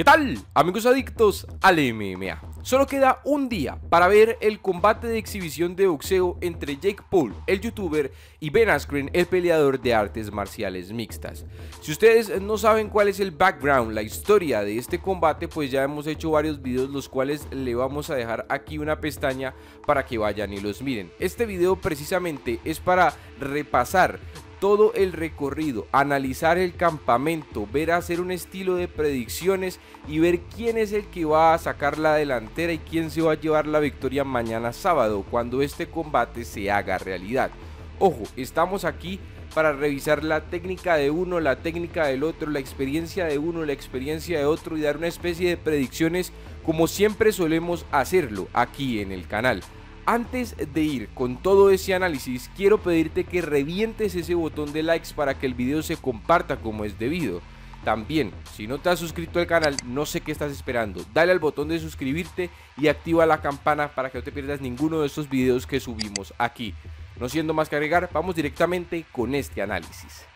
¿Qué tal, amigos adictos al MMA? Solo queda un día para ver el combate de exhibición de boxeo entre Jake Paul, el youtuber, y Ben Askren, el peleador de artes marciales mixtas. Si ustedes no saben cuál es el background, la historia de este combate, pues ya hemos hecho varios videos, los cuales le vamos a dejar aquí una pestaña para que vayan y los miren. Este video precisamente es para repasar todo el recorrido, analizar el campamento, ver hacer un estilo de predicciones y ver quién es el que va a sacar la delantera y quién se va a llevar la victoria mañana sábado cuando este combate se haga realidad. Ojo, estamos aquí para revisar la técnica de uno, la técnica del otro, la experiencia de uno, la experiencia de otro y dar una especie de predicciones como siempre solemos hacerlo aquí en el canal. Antes de ir con todo ese análisis, quiero pedirte que revientes ese botón de likes para que el video se comparta como es debido. También, si no te has suscrito al canal, no sé qué estás esperando. Dale al botón de suscribirte y activa la campana para que no te pierdas ninguno de estos videos que subimos aquí. No siendo más que agregar, vamos directamente con este análisis.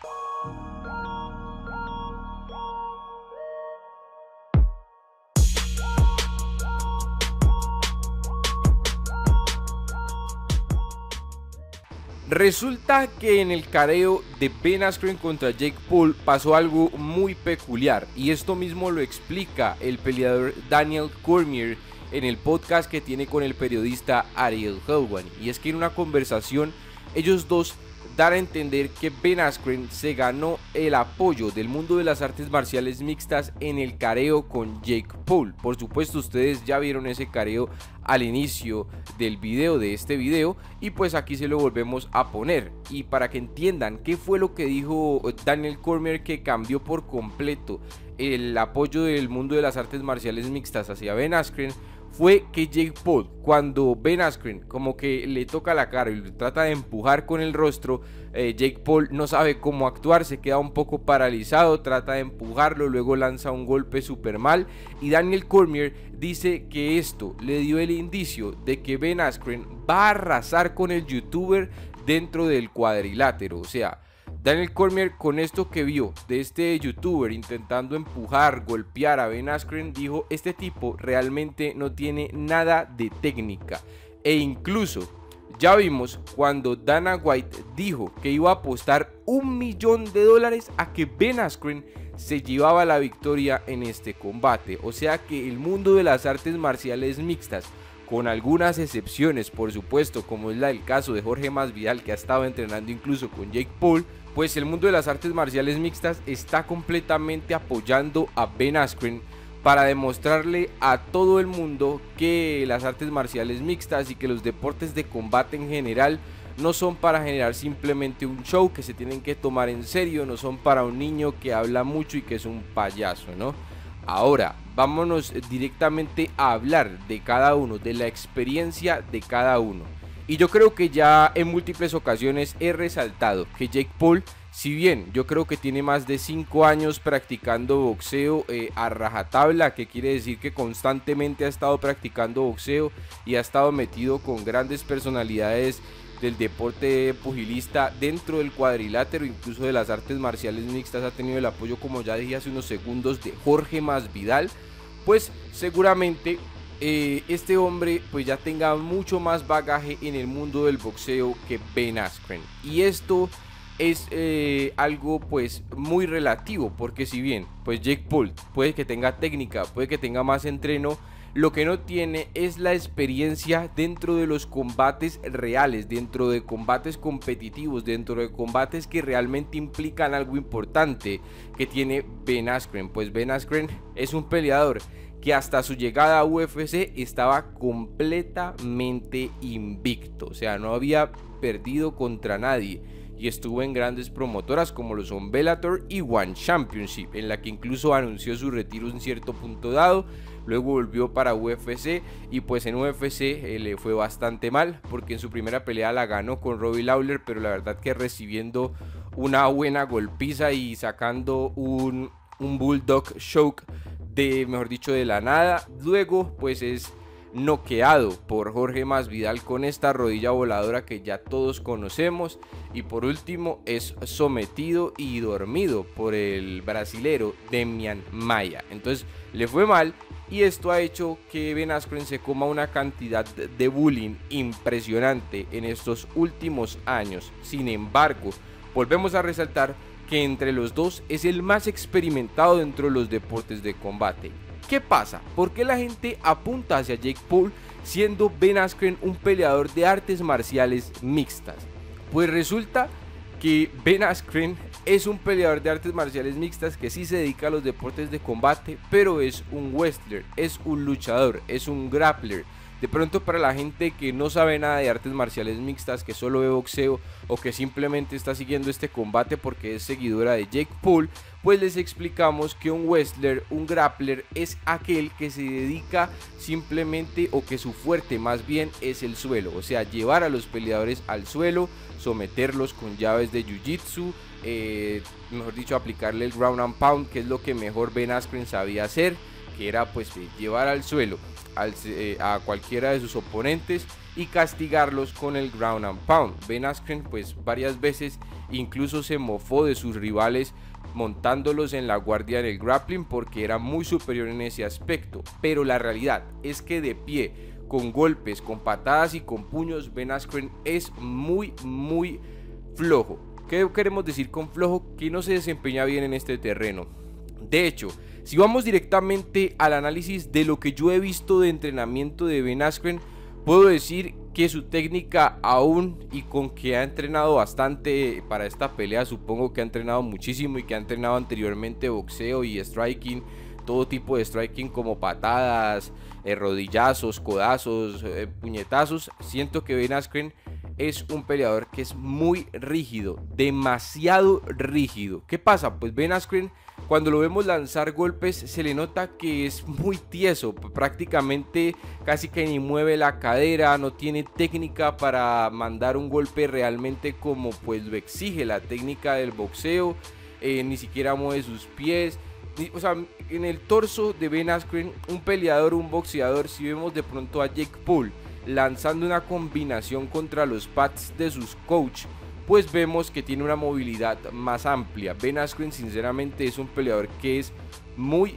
Resulta que en el careo de Ben Askren contra Jake Paul pasó algo muy peculiar y esto mismo lo explica el peleador Daniel Cormier en el podcast que tiene con el periodista Ariel Helwani, y es que en una conversación ellos dos dan a entender que Ben Askren se ganó el apoyo del mundo de las artes marciales mixtas en el careo con Jake Paul. Por supuesto, ustedes ya vieron ese careo al inicio del video, de este video, y pues aquí se lo volvemos a poner. Y para que entiendan qué fue lo que dijo Daniel Cormier, que cambió por completo el apoyo del mundo de las artes marciales mixtas hacia Ben Askren, fue que Jake Paul, cuando Ben Askren como que le toca la cara y lo trata de empujar con el rostro, Jake Paul no sabe cómo actuar, se queda un poco paralizado, trata de empujarlo, luego lanza un golpe súper mal, y Daniel Cormier dice que esto le dio el indicio de que Ben Askren va a arrasar con el youtuber dentro del cuadrilátero. O sea, Daniel Cormier, con esto que vio de este youtuber intentando empujar, golpear a Ben Askren, dijo: este tipo realmente no tiene nada de técnica. E incluso ya vimos cuando Dana White dijo que iba a apostar $1 millón a que Ben Askren se llevaba la victoria en este combate. O sea que el mundo de las artes marciales mixtas, con algunas excepciones por supuesto, como es el caso de Jorge Masvidal, que ha estado entrenando incluso con Jake Paul, pues el mundo de las artes marciales mixtas está completamente apoyando a Ben Askren para demostrarle a todo el mundo que las artes marciales mixtas y que los deportes de combate en general no son para generar simplemente un show, que se tienen que tomar en serio, no son para un niño que habla mucho y que es un payaso, ¿no? Ahora, vámonos directamente a hablar de cada uno, de la experiencia de cada uno. Y yo creo que ya en múltiples ocasiones he resaltado que Jake Paul, si bien yo creo que tiene más de 5 años practicando boxeo a rajatabla, que quiere decir que constantemente ha estado practicando boxeo y ha estado metido con grandes personalidades del deporte pugilista dentro del cuadrilátero, incluso de las artes marciales mixtas, ha tenido el apoyo, como ya dije hace unos segundos, de Jorge Masvidal, pues seguramente este hombre pues ya tenga mucho más bagaje en el mundo del boxeo que Ben Askren. Y esto es algo pues muy relativo, porque si bien pues Jake Paul puede que tenga técnica, puede que tenga más entreno, lo que no tiene es la experiencia dentro de los combates reales, dentro de combates competitivos, dentro de combates que realmente implican algo importante que tiene Ben Askren. Pues Ben Askren es un peleador que hasta su llegada a UFC estaba completamente invicto, o sea, no había perdido contra nadie, y estuvo en grandes promotoras como lo son Bellator y One Championship, en la que incluso anunció su retiro en cierto punto dado. Luego volvió para UFC y pues en UFC le fue bastante mal, porque en su primera pelea la ganó con Robbie Lawler, pero la verdad que recibiendo una buena golpiza y sacando un bulldog choke de, mejor dicho, de la nada. Luego pues es noqueado por Jorge Masvidal con esta rodilla voladora que ya todos conocemos, y por último es sometido y dormido por el brasilero Demian Maia. Entonces le fue mal, y esto ha hecho que Ben Askren se coma una cantidad de bullying impresionante en estos últimos años. Sin embargo, volvemos a resaltar que entre los dos es el más experimentado dentro de los deportes de combate. ¿Qué pasa? ¿Por qué la gente apunta hacia Jake Paul siendo Ben Askren un peleador de artes marciales mixtas? Pues resulta que Ben Askren es un peleador de artes marciales mixtas que sí se dedica a los deportes de combate, pero es un wrestler, es un luchador, es un grappler. De pronto, para la gente que no sabe nada de artes marciales mixtas, que solo ve boxeo o que simplemente está siguiendo este combate porque es seguidora de Jake Paul, pues les explicamos que un wrestler, un grappler, es aquel que se dedica simplemente, o que su fuerte más bien es el suelo, o sea, llevar a los peleadores al suelo, someterlos con llaves de jiu-jitsu, mejor dicho, aplicarle el ground and pound, que es lo que mejor Ben Askren sabía hacer, que era pues llevar al suelo a cualquiera de sus oponentes y castigarlos con el ground and pound. Ben Askren pues varias veces incluso se mofó de sus rivales montándolos en la guardia del grappling porque era muy superior en ese aspecto, pero la realidad es que de pie, con golpes, con patadas y con puños, Ben Askren es muy flojo. ¿Qué queremos decir con flojo? Que no se desempeña bien en este terreno. De hecho, si vamos directamente al análisis de lo que yo he visto de entrenamiento de Ben Askren, puedo decir que su técnica, aún y con que ha entrenado bastante para esta pelea, supongo que ha entrenado muchísimo y que ha entrenado anteriormente boxeo y striking, todo tipo de striking como patadas, rodillazos, codazos, puñetazos, siento que Ben Askren es un peleador que es muy rígido, demasiado rígido. ¿Qué pasa? Pues Ben Askren, cuando lo vemos lanzar golpes, se le nota que es muy tieso, prácticamente casi que ni mueve la cadera, no tiene técnica para mandar un golpe realmente como pues lo exige la técnica del boxeo, ni siquiera mueve sus pies. O sea, en el torso de Ben Askren, un peleador, un boxeador, si vemos de pronto a Jake Paul lanzando una combinación contra los pads de sus coach, pues vemos que tiene una movilidad más amplia. Ben Askren sinceramente es un peleador que es muy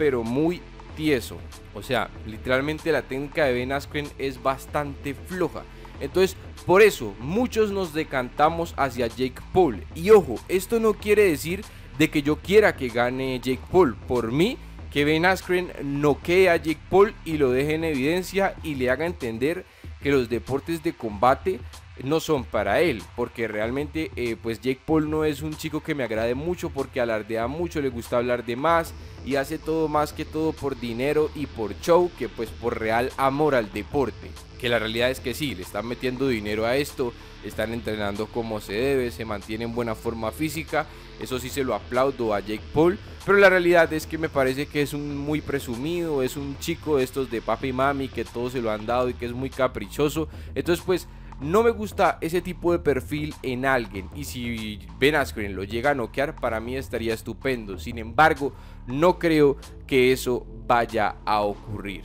tieso, o sea, literalmente la técnica de Ben Askren es bastante floja. Entonces, por eso muchos nos decantamos hacia Jake Paul. Y ojo, esto no quiere decir de que yo quiera que gane Jake Paul. Por mí, que Ben Askren noquee a Jake Paul y lo deje en evidencia y le haga entender que los deportes de combate no son para él, porque realmente pues Jake Paul no es un chico que me agrade mucho, porque alardea mucho, le gusta hablar de más y hace todo más que todo por dinero y por show, que pues por real amor al deporte. Que la realidad es que sí, le están metiendo dinero a esto, están entrenando como se debe, se mantiene en buena forma física, eso sí se lo aplaudo a Jake Paul, pero la realidad es que me parece que es un muy presumido, es un chico de estos de papi y mami que todos se lo han dado y que es muy caprichoso. Entonces pues no me gusta ese tipo de perfil en alguien, y si Ben Askren lo llega a noquear, para mí estaría estupendo. Sin embargo, no creo que eso vaya a ocurrir.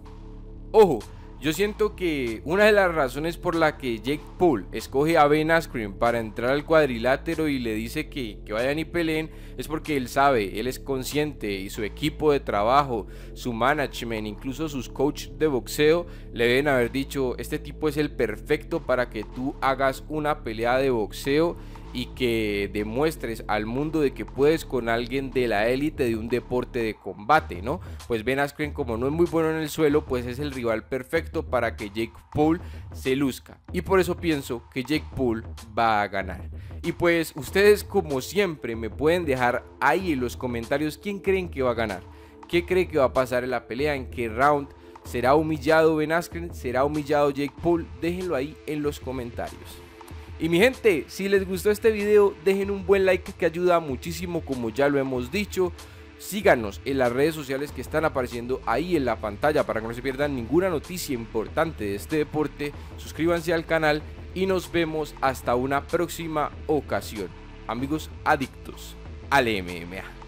Ojo, yo siento que una de las razones por la que Jake Paul escoge a Ben Askren para entrar al cuadrilátero y le dice que vayan y peleen es porque él sabe, él es consciente, y su equipo de trabajo, su management, incluso sus coaches de boxeo le deben haber dicho: este tipo es el perfecto para que tú hagas una pelea de boxeo y que demuestres al mundo de que puedes con alguien de la élite de un deporte de combate, ¿no? Pues Ben Askren, como no es muy bueno en el suelo, pues es el rival perfecto para que Jake Paul se luzca, y por eso pienso que Jake Paul va a ganar. Y pues ustedes, como siempre, me pueden dejar ahí en los comentarios quién creen que va a ganar, qué cree que va a pasar en la pelea, en qué round. ¿Será humillado Ben Askren? ¿Será humillado Jake Paul? Déjenlo ahí en los comentarios. Y mi gente, si les gustó este video, dejen un buen like que ayuda muchísimo, como ya lo hemos dicho. Síganos en las redes sociales que están apareciendo ahí en la pantalla para que no se pierdan ninguna noticia importante de este deporte. Suscríbanse al canal y nos vemos hasta una próxima ocasión, amigos adictos al MMA.